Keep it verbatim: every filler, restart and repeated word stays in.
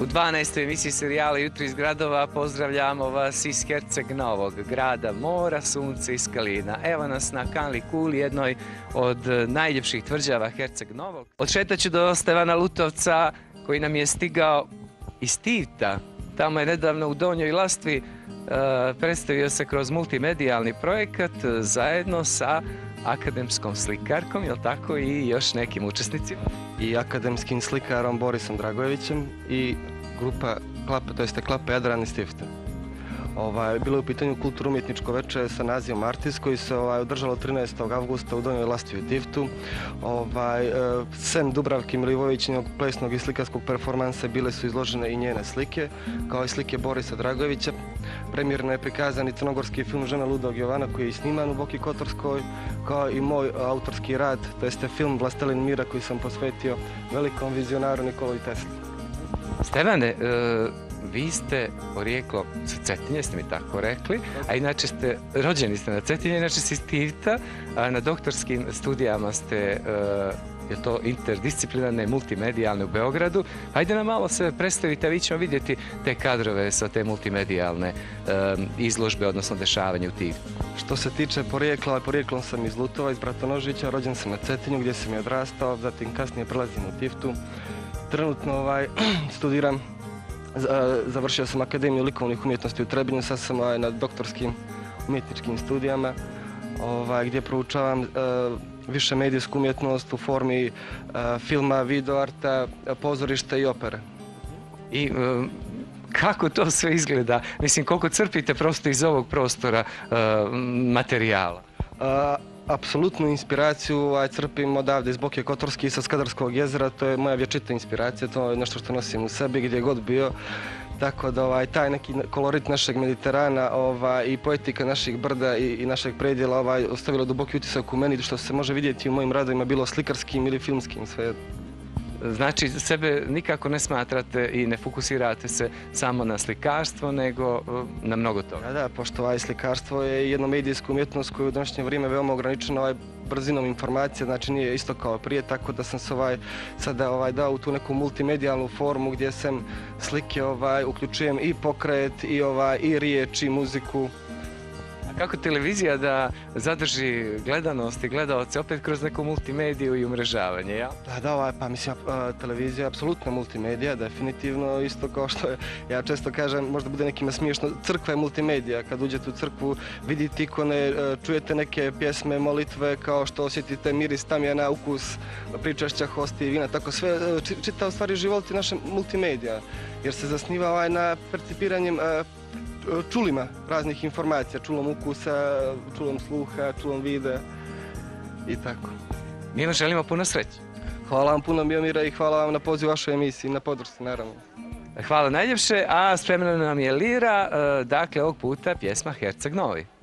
U dvanaestoj emisiji serijala Jutro iz gradova pozdravljamo vas iz Herceg Novog, grada mora, sunce i skalina. Evo nas na Kanli Kuli, jednoj od najljepših tvrđava Herceg Novog. Odšetat ću do Stevana Lutovca koji nam je stigao iz Tivta. Tamo je nedavno u Donjoj Lastvi predstavio se kroz multimedijalni projekat zajedno sa akademskom slikarkom, jel tako, i još nekim učesnicima? I akademskim slikarom Borisom Dragojevićem i grupa Klapa, to jeste Klapa Jadran iz Tivta. Ovaj, bilo je u pitanju kulturno-umjetničko večer sa nazivom Artis koji se ovaj, održalo trinaestog avgusta u Donjoj Lastvi u Tivtu. Ovaj, e, sem Dubravke Milivojevićinog plesnog i slikarskog performansa bile su izložene i njene slike, kao i slike Borisa Dragojevića. Premijerno je prikazan i crnogorski film Žena ludog Jovana koji je i sniman u Boki Kotorskoj, kao i moj autorski rad, to jeste film Vlastelin mira koji sam posvetio velikom vizionaru Nikoli Tesli. Stevane, e, vi ste porijeklo sa Cetinje, ste mi tako rekli, a inače ste, rođeni ste na Cetinje, inače ste iz Tivta, a na doktorskim studijama ste, e, je to interdisciplinarne, multimedijalne u Beogradu. Hajde nam malo se predstavite, a vi ćemo vidjeti te kadrove sa te multimedijalne e, izložbe, odnosno dešavanje u Tivtu. Što se tiče porijekla, porijeklom sam iz Lutova, iz Bratonožića, rođen sam na Cetinju gdje sam i odrastao, zatim kasnije prelazim u Tivtu. Trenutno ovaj, studiram, završio sam Akademiju likovnih umjetnosti u Trebinju, sad sam ovaj, na doktorskim umjetničkim studijama ovaj, gdje proučavam uh, više medijsku umjetnost u formi uh, filma, videoarta, pozorišta i opere. I um, kako to sve izgleda? Mislim, koliko crpite prosto iz ovog prostora uh, materijala? Uh, Apsolutnu inspiraciju crpim odavde iz Boke Kotorske i sa Skadarskog jezera, to je moja vječita inspiracija, to je nešto što nosim u sebi gdje god bio. Tako da ovaj, taj neki kolorit našeg Mediterana ovaj, i poetika naših brda i, i našeg predjela ovaj, ostavila duboki utisak u meni, što se može vidjeti u mojim radovima, bilo slikarskim ili filmskim, sve. Znači, sebe nikako ne smatrate i ne fokusirate se samo na slikarstvo, nego na mnogo toga. Da, da, pošto ovaj slikarstvo je jedno medijsko umjetnost koja je u današnje vrijeme veoma ograničena ovaj, brzinom informacija, znači nije isto kao prije, tako da sam se ovaj, sada ovaj, dao u tu neku multimedijalnu formu gdje sam slike ovaj, uključujem i pokret, i, ovaj, i riječ, i muziku. Kako televizija da zadrži gledanost i gledaoce opet kroz neku multimediju i umrežavanje, ja? Da, da, ovaj, pa mislim, televizija je apsolutna multimedija, definitivno, isto kao što je, ja često kažem, možda bude nekima smiješno, crkva je multimedija, kad uđete u crkvu vidite ikone, čujete neke pjesme, molitve, kao što osjetite miris tamjana, ukus pričašća, hostije i vina, tako sve, čita u stvari život je naša multimedija, jer se zasniva ovaj, na percipiranjem čulima raznih informacija, čulom ukusa, čulom sluha, čulom videa i tako. Mi vam želimo puno sreće. Hvala vam puno, Miomira, i hvala vam na pozivu vašoj emisiji, na podršci, naravno. Hvala najljepše, a spremna nam je lira, dakle ovog puta pjesma Herceg Novi.